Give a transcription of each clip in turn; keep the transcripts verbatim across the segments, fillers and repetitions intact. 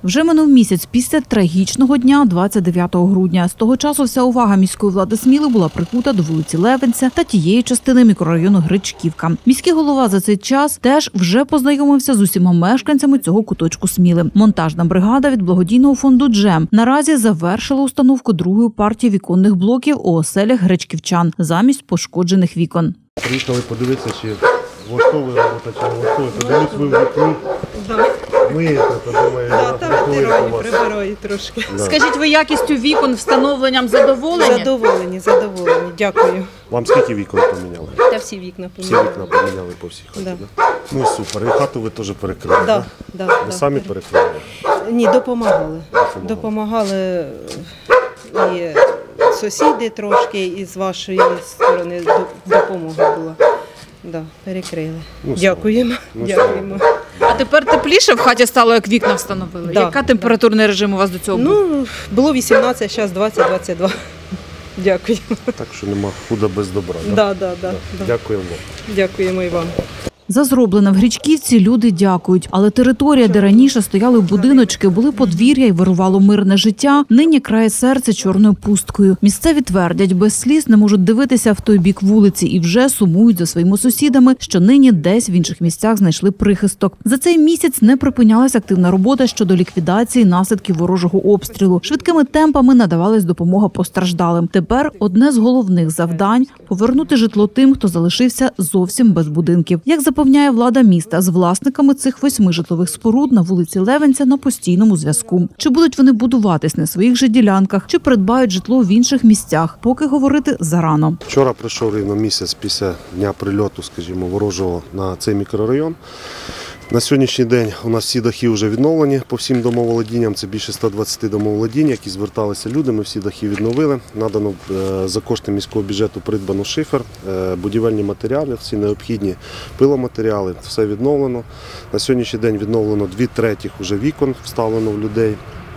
Вже минув місяць після трагічного дня двадцять дев'ятого грудня. З того часу вся увага міської влади Сміли була прикута до вулиці Левенця та тієї частини мікрорайону Гречківка. Міський голова за цей час теж вже познайомився з усіма мешканцями цього куточку Сміли. Монтажна бригада від благодійного фонду «Джем» наразі завершила установку другої партії віконних блоків у оселях гречківчан замість пошкоджених вікон. Приїхали подивитися, чи влаштовує робота, чи не влаштовує. Подивись, ви в вікні. Миєте, то думаю, витираю, прибираю трошки. Да. Скажіть, ви якістю вікон, встановленням задоволені? Задоволені, задоволені. Дякую. Вам скільки вікон поміняли? Та всі вікна Всі поміняли. вікна поміняли по всій хаті, Да. Да. Ну супер. І хату ви теж перекрили, Да, так? да, Ви да. самі перекрили? Ні, допомагали. Допомагали. Допомагали і сусіди трошки, і з вашої сторони допомога була. Да, перекрили. Ну, Дякуємо. Ну, Дякуємо. А тепер тепліше в хаті стало, як вікна встановили? Да, Яка температурний режим у вас до цього був? Ну, було вісімнадцять, зараз двадцять двадцять два. Дякую. Так що нема худа без добра. Да? Да, да, да, да. Дякуємо вам. Дякуємо і вам. За зроблене в Гречківці люди дякують. Але територія, де раніше стояли будиночки, були подвір'я і вирувало мирне життя, нині крає серце чорною пусткою. Місцеві твердять, без сліз не можуть дивитися в той бік вулиці і вже сумують за своїми сусідами, що нині десь в інших місцях знайшли прихисток. За цей місяць не припинялась активна робота щодо ліквідації наслідків ворожого обстрілу. Швидкими темпами надавалась допомога постраждалим. Тепер одне з головних завдань – повернути житло тим, хто залишився зовсім без будинків. Як запевняє влада міста, з власниками цих восьми житлових споруд на вулиці Левенця на постійному зв'язку. Чи будуть вони будуватись на своїх же ділянках, чи придбають житло в інших місцях, поки говорити зарано. Вчора пройшов рівно місяць після дня прильоту, скажімо, ворожого на цей мікрорайон. На сьогоднішній день у нас всі дахи вже відновлені по всім домоволодінням. Це більше ста двадцяти домоволодінь, які зверталися люди. Ми всі дахи відновили. Надано за кошти міського бюджету придбано шифер, будівельні матеріали, всі необхідні пиломатеріали. Все відновлено. На сьогоднішній день відновлено дві третіх вже вікон, вставлено в людей.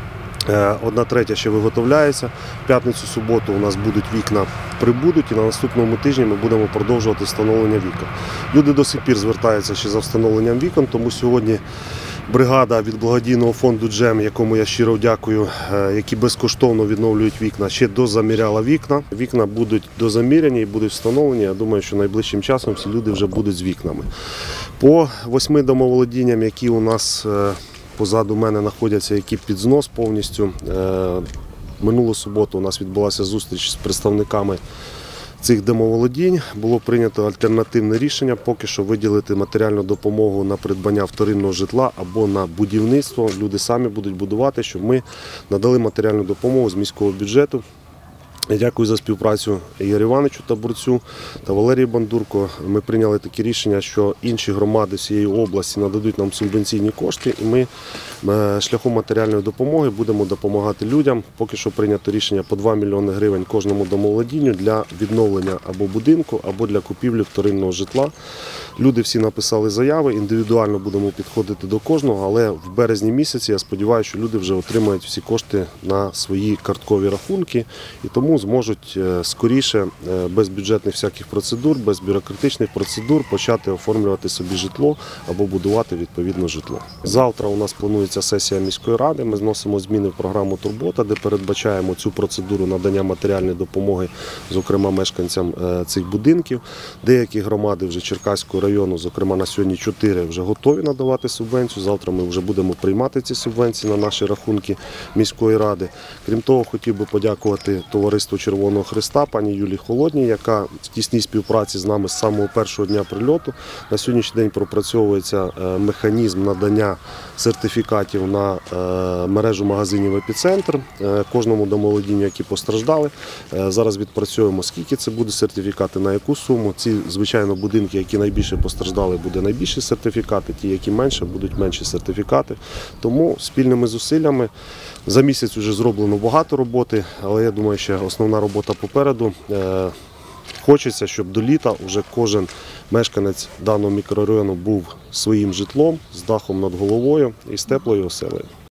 Одна третя ще виготовляється. В п'ятницю-суботу у нас будуть вікна прибудуть, і на наступному тижні ми будемо продовжувати встановлення вікон. Люди до сих пір звертаються ще за встановленням вікон, тому сьогодні бригада від благодійного фонду «Джем», якому я щиро дякую, які безкоштовно відновлюють вікна, ще дозаміряла вікна. Вікна будуть дозаміряні і будуть встановлені. Я думаю, що найближчим часом всі люди вже будуть з вікнами. По восьми домоволодінням, які у нас позаду мене знаходяться, які під знос повністю. Минулу суботу у нас відбулася зустріч з представниками цих домоволодінь. Було прийнято альтернативне рішення поки що виділити матеріальну допомогу на придбання вторинного житла або на будівництво. Люди самі будуть будувати, щоб ми надали матеріальну допомогу з міського бюджету. Я дякую за співпрацю Ігорю Івановичу Табурцю та Валерії Бандурко. Ми прийняли таке рішення, що інші громади всієї області нададуть нам субвенційні кошти, і ми шляхом матеріальної допомоги будемо допомагати людям. Поки що прийнято рішення по два мільйони гривень кожному домоволодінню для відновлення або будинку, або для купівлі вторинного житла. Люди всі написали заяви, індивідуально будемо підходити до кожного, але в березні місяці я сподіваюся, що люди вже отримають всі кошти на свої карткові рахунки, і тому зможуть скоріше, без бюджетних всяких процедур, без бюрократичних процедур почати оформлювати собі житло або будувати відповідно житло. Завтра у нас планується сесія міської ради, ми зносимо зміни в програму «Турбота», де передбачаємо цю процедуру надання матеріальної допомоги, зокрема мешканцям цих будинків. Деякі громади вже Черкаського району, зокрема на сьогодні чотири, вже готові надавати субвенцію. Завтра ми вже будемо приймати ці субвенції на наші рахунки міської ради. Крім того, хотів би подякувати товариству Червоного Хреста, пані Юлії Холодній, яка в тісній співпраці з нами з самого першого дня прильоту. На сьогоднішній день пропрацьовується механізм надання сертифікатів на мережу магазинів «Епіцентр» кожному домоволодінню, які постраждали. Зараз відпрацьовуємо, скільки це буде сертифікати, на яку суму. Ці, звичайно, будинки, які найбільше постраждали, буде найбільші сертифікати, ті, які менше, будуть менші сертифікати. Тому спільними зусиллями за місяць вже зроблено багато роботи, але я думаю, що основна робота попереду. Хочеться, щоб до літа вже кожен мешканець даного мікрорайону був своїм житлом, з дахом над головою і з теплою оселею.